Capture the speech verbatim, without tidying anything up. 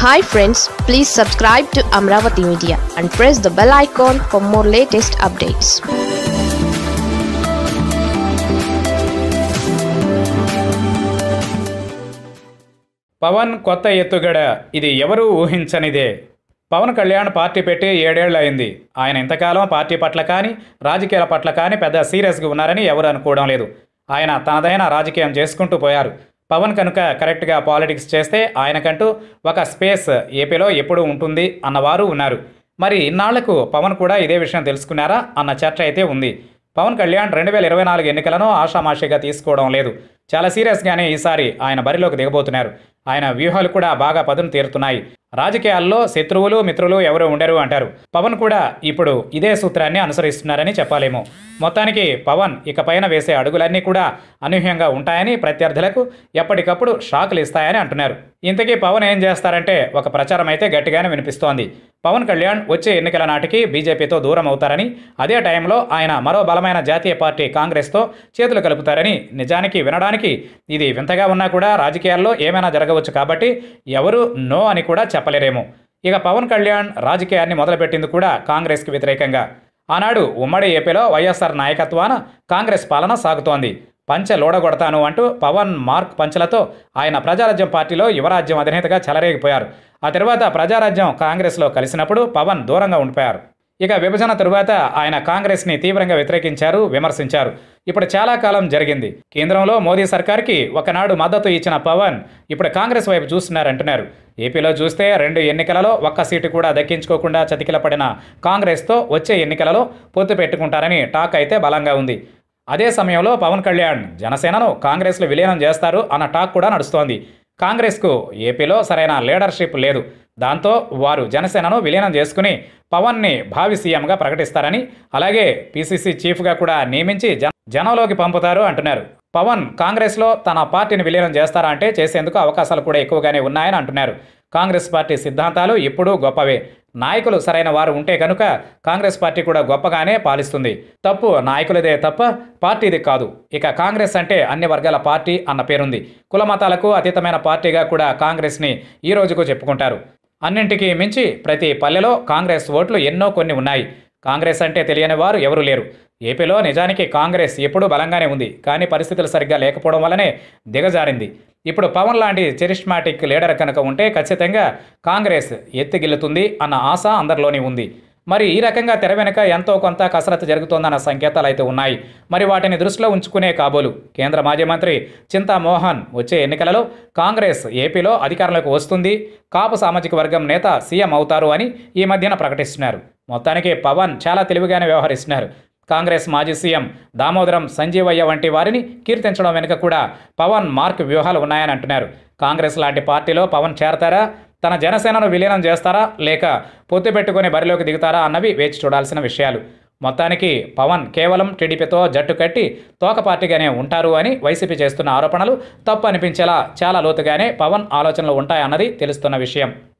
Hi friends, please subscribe to Amaravathi Media and press the bell icon for more latest updates. Pawan కొత్త ఎత్తుగడ ఇది ఎవరూ ఊహించనిదే. Pawan Kalyan party పెట్టి ఏడేళ్లు అయింది. ఆయన ఇంతకాలం పార్టీ పట్ల కానీ రాజకీయాల పట్ల కానీ పెద్ద సీరియస్గా ఉన్నారని ఎవరు అనుకోవడం లేదు. ఆయన తనదైన రాజకీయం చేసుకుంటూ పోయారు. పవన్ కనుక కరెక్ట్గా పాలిటిక్స్ చేస్తే ఆయనకంటూ ఒక స్పేస్ ఏపీలో ఎప్పుడూ ఉంటుంది అన్నవారు ఉన్నారు. మరి ఇన్నాళ్లకు పవన్ కూడా ఇదే విషయం తెలుసుకున్నారా అన్న చర్చ అయితే ఉంది. పవన్ కళ్యాణ్ రెండు వేల ఇరవై నాలుగు ఎన్నికలను ఆషామాషిగా తీసుకోవడం లేదు. చాలా సీరియస్గానే ఈసారి ఆయన బరిలోకి దిగబోతున్నారు. ఆయన వ్యూహాలు కూడా బాగా పదును తీరుతున్నాయి. రాజకీయాల్లో శత్రువులు మిత్రులు ఎవరు ఉండరు అంటారు. పవన్ కూడా ఇప్పుడు ఇదే సూత్రాన్ని అనుసరిస్తున్నారని చెప్పాలేమో. మొత్తానికి పవన్ ఇక పైన వేసే అడుగులన్నీ కూడా అనూహ్యంగా ఉంటాయని, ప్రత్యర్థులకు ఎప్పటికప్పుడు షాకులు ఇస్తాయని అంటున్నారు. ఇంతకీ పవన్ ఏం చేస్తారంటే ఒక ప్రచారం అయితే గట్టిగానే వినిపిస్తోంది. పవన్ కళ్యాణ్ వచ్చే ఎన్నికల నాటికి బీజేపీతో దూరం అవుతారని, అదే టైంలో ఆయన మరో బలమైన జాతీయ పార్టీ కాంగ్రెస్తో చేతులు కలుపుతారని. నిజానికి వినడానికి ఇది వింతగా ఉన్నా కూడా రాజకీయాల్లో ఏమైనా జరగవచ్చు కాబట్టి ఎవరు నో అని కూడా చెప్పలేరేమో. ఇక పవన్ కళ్యాణ్ రాజకీయాన్ని మొదలుపెట్టింది కూడా కాంగ్రెస్కి వ్యతిరేకంగా. ఆనాడు ఉమ్మడి ఏపీలో వైఎస్ఆర్ నాయకత్వాన కాంగ్రెస్ పాలన సాగుతోంది. పంచె లోడగొడతాను అంటూ పవన్ మార్క్ పంచెలతో ఆయన ప్రజారాజ్యం పార్టీలో యువరాజ్యం అధినేతగా చెలరేగిపోయారు. ఆ తర్వాత ప్రజారాజ్యం కాంగ్రెస్లో కలిసినప్పుడు పవన్ దూరంగా ఉండిపోయారు. ఇక విభజన తరువాత ఆయన కాంగ్రెస్ని తీవ్రంగా వ్యతిరేకించారు, విమర్శించారు. ఇప్పుడు చాలా కాలం జరిగింది. కేంద్రంలో మోదీ సర్కార్కి ఒకనాడు మద్దతు ఇచ్చిన పవన్ ఇప్పుడు కాంగ్రెస్ వైపు చూస్తున్నారంటున్నారు. ఏపీలో చూస్తే రెండు ఎన్నికలలో ఒక్క సీటు కూడా దక్కించుకోకుండా చతికిలపడిన కాంగ్రెస్తో వచ్చే ఎన్నికలలో పొత్తు పెట్టుకుంటారని టాక్ అయితే బలంగా ఉంది. అదే సమయంలో పవన్ కళ్యాణ్ జనసేనను కాంగ్రెస్లో విలీనం చేస్తారు అన్న టాక్ కూడా నడుస్తోంది. కాంగ్రెస్కు ఏపీలో సరైన లీడర్షిప్ లేదు. దాంతో వారు జనసేనను విలీనం చేసుకుని పవన్ని భావి సీఎంగా ప్రకటిస్తారని, అలాగే పీసీసీ చీఫ్గా కూడా నియమించి జన జనంలోకి పంపుతారు అంటున్నారు. పవన్ కాంగ్రెస్లో తన పార్టీని విలీనం చేస్తారా అంటే చేసేందుకు అవకాశాలు కూడా ఎక్కువగానే ఉన్నాయని అంటున్నారు. కాంగ్రెస్ పార్టీ సిద్ధాంతాలు ఎప్పుడూ గొప్పవే. నాయకులు సరైన వారు ఉంటే కనుక కాంగ్రెస్ పార్టీ కూడా గొప్పగానే పాలిస్తుంది. తప్పు నాయకులదే తప్ప పార్టీది కాదు. ఇక కాంగ్రెస్ అంటే అన్ని వర్గాల పార్టీ అన్న పేరుంది. కుల మతాలకు అతీతమైన పార్టీగా కూడా కాంగ్రెస్ని ఈ రోజుకు చెప్పుకుంటారు. అన్నింటికీ మించి ప్రతి పల్లెలో కాంగ్రెస్ ఓట్లు ఎన్నో కొన్ని ఉన్నాయి. కాంగ్రెస్ అంటే తెలియని వారు ఎవరూ లేరు. ఏపీలో నిజానికి కాంగ్రెస్ ఎప్పుడూ బలంగానే ఉంది. కానీ పరిస్థితులు సరిగ్గా లేకపోవడం వల్లనే దిగజారింది. ఇప్పుడు పవన్ లాంటి చరిష్మాటిక్ లీడర్ కనుక ఉంటే ఖచ్చితంగా కాంగ్రెస్ ఎత్తిగిల్లుతుంది అన్న ఆశ అందరిలోనే ఉంది. మరి ఈ రకంగా తెర వెనుక ఎంతో కొంత కసరత్తు జరుగుతోందన్న సంకేతాలు అయితే ఉన్నాయి. మరి వాటిని దృష్టిలో ఉంచుకునే కాబోలు కేంద్ర మాజీ మంత్రి చింతామోహన్ వచ్చే ఎన్నికలలో కాంగ్రెస్ ఏపీలో అధికారంలోకి వస్తుంది, కాపు సామాజిక వర్గం నేత సీఎం అవుతారు అని ఈ మధ్యన ప్రకటిస్తున్నారు. మొత్తానికి పవన్ చాలా తెలివిగానే వ్యవహరిస్తున్నారు. కాంగ్రెస్ మాజీ సీఎం దామోదరం సంజీవయ్య వంటి వారిని కీర్తించడం వెనుక కూడా పవన్ మార్క్ వ్యూహాలు ఉన్నాయని అంటున్నారు. కాంగ్రెస్ లాంటి పార్టీలో పవన్ చేరతారా, తన జనసేనను విలీనం చేస్తారా, లేక పొత్తు పెట్టుకుని బరిలోకి దిగుతారా అన్నవి వేచి చూడాల్సిన విషయాలు. మొత్తానికి పవన్ కేవలం టీడీపీతో జట్టు కట్టి తోక పార్టీగానే ఉంటారు అని వైసీపీ చేస్తున్న ఆరోపణలు తప్పు అనిపించేలా చాలా లోతుగానే పవన్ ఆలోచనలు ఉంటాయన్నది తెలుస్తున్న విషయం.